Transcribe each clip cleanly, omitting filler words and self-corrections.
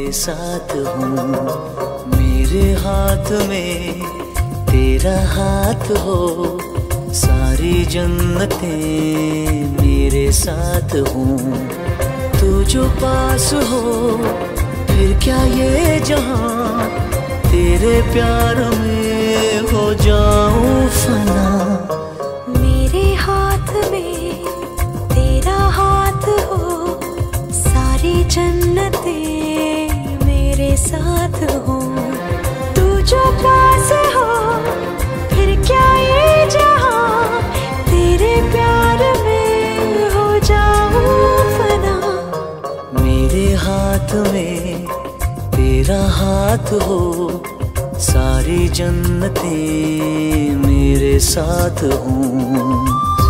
तेरे साथ हूँ। मेरे हाथ में तेरा हाथ हो, सारी जन्नतें मेरे साथ हूँ। तू जो पास हो फिर क्या ये जहां, तेरे प्यार में हो जाऊं फना। मेरे हाथ में तेरा हाथ हो, सारी जन्नतें मेरे साथ हो। तू जो पास हो फिर क्या ये जहां, तेरे प्यार में हो जाऊं फना। मेरे हाथ में तेरा हाथ हो, सारी जन्नतें मेरे साथ हूँ।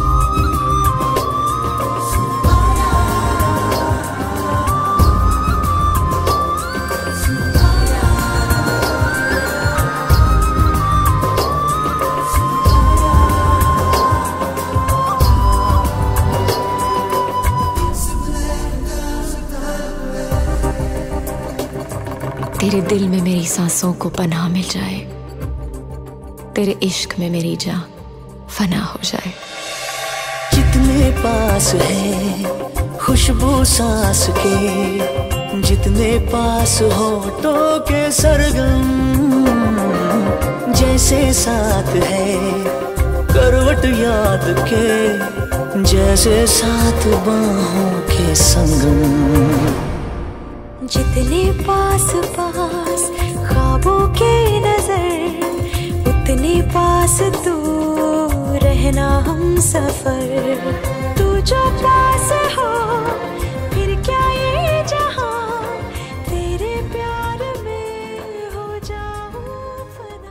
तेरे दिल में मेरी सांसों को पनाह मिल जाए, तेरे इश्क में मेरी जान फना हो जाए। जितने पास है खुशबू सांस के, जितने पास होठों के सरगम, जैसे साथ है करवट याद के, जैसे साथ बाहों के संगम। जितने पास पास ख्वाबों के नजर, उतने पास तू रहना हम सफर। तू जो पास हो फिर क्या ये जहां, तेरे प्यार में हो जाऊं फना।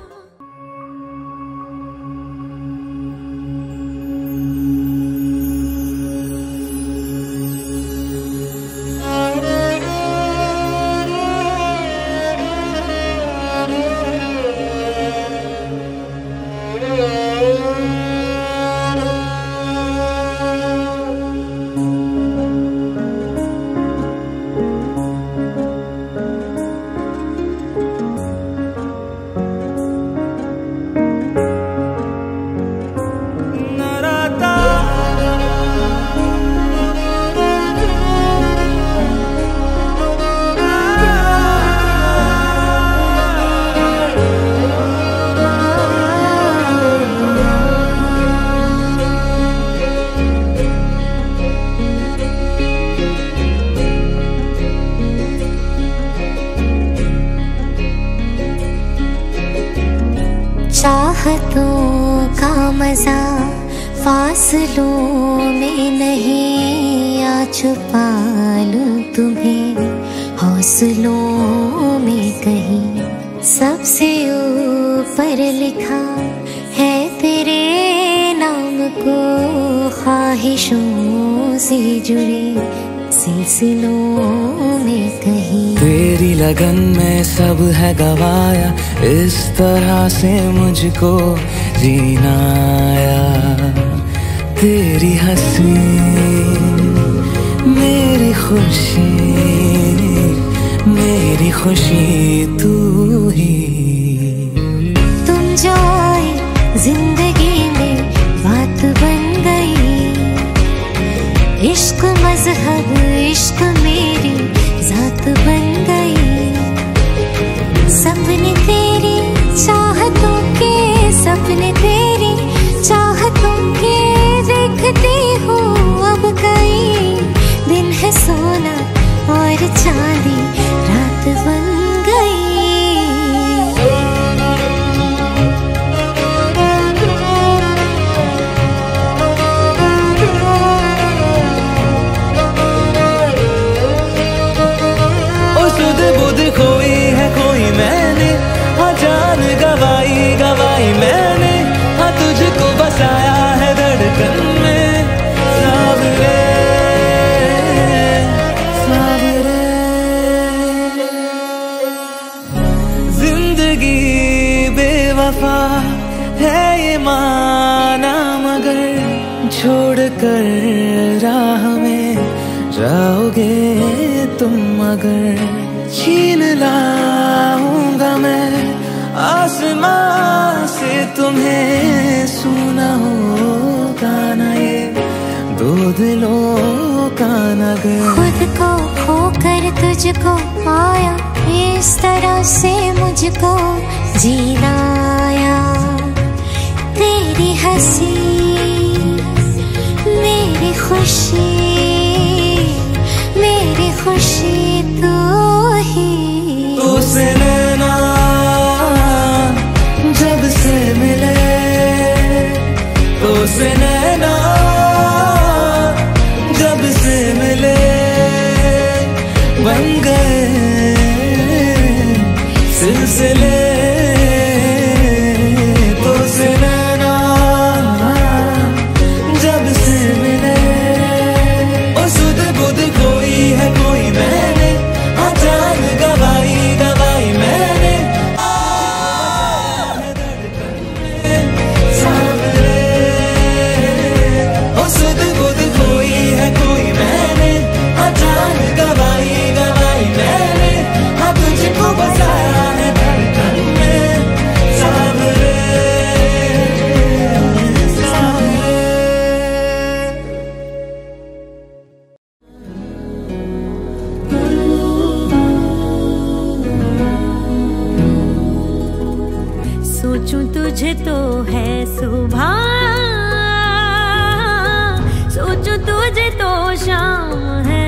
चाहतों का मजा फासलों में नहीं, आ छुपा लूं तुम्हें हौसलों में कहीं। सबसे ऊपर लिखा है तेरे नाम को, ख्वाहिशों से जुड़े सिलसिलों में कहीं। तेरी लगन में सब है गवाया, इस तरह से मुझको जीना आया। तेरी हंसी मेरी खुशी, मेरी खुशी तू ही। तुम जो आए जिंदगी में बात बन गई, इश्क मजहब इश्क मेरी जात बन गई। सपने तेरी चाहतों के, सपने तेरी चाहतों के देखती हूँ अब कई। दिन है सोना और चांदी रात बन गई। खोई है खोई मैंने, हाँ जान गवाई गवाई मैंने, हाँ तुझको बसाया है धड़कन में। सावरे सावरे जिंदगी बेवफा है ये माना, मगर छोड़ कर राह में जाओगे तुम अगर। छीन लाऊंगा मैं आसमां से तुम्हें, सुना होगा ना ये दो दिलों का नगर। खुद को खोकर तुझको पाया, इस तरह से मुझको जीना आया। तेरी हंसी मेरी खुशी, मेरी खुशी तू ही। तुझसे नैना जब से मिले, तुझसे नैना जब से मिले, बन गए सिलसिले। तुझसे नैना जब से मिले, ओ सुध बुध कोई है कोई मैंने, जान गवाई गवाई मैंने। सावरे ओ सुध बुध कोई है कोई मैंने, जान गवाई गवाई मैंने। हाँ तुझको बसाया है धड़कन में, सावरे सावरे। सोचूं तुझे तो है सुबह, सोचूं तुझे तो शाम है।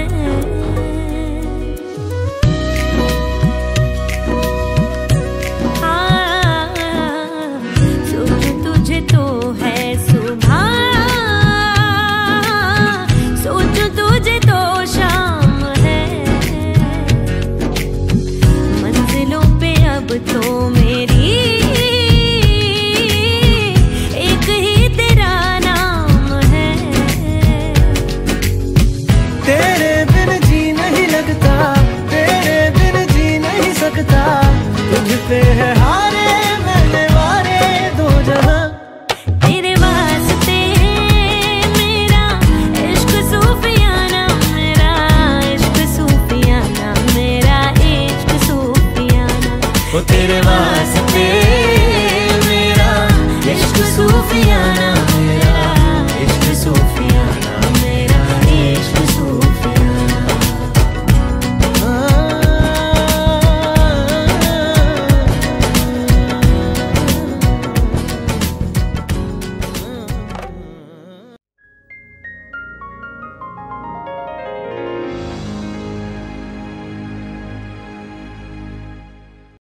सोचूं तुझे तो है सुबह, सोचूं तुझे तो शाम है। मंजिलों पे अब तो मेरी तुझ पे है हारे मैंने वारे दो जहां। तेरे वास्ते मेरा इश्क सूफियाना, मेरा इश्क सूफियाना, मेरा इश्क सूफियाना। ओ तेरे वास्ते मेरा इश्क सूफियाना,